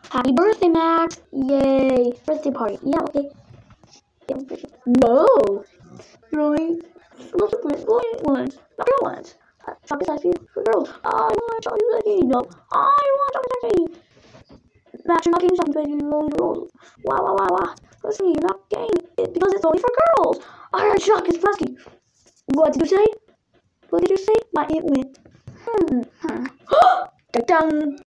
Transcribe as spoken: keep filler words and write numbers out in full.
Happy birthday, Max! Yay! Birthday party. Yeah, okay. No! Really? What's the point? Boy ones, not girl ones. Chocolate ice cream for girls. I want chocolate ice cream. No, I want chocolate ice cream. Max, you're not getting chocolate ice cream. Wow, wow, wow, wow. Listen, you're not getting it because it's only for girls. Alright, Chuck, it's pesky. What did you say? What did you say? My it went. Hmm. hmm. Dun-dun.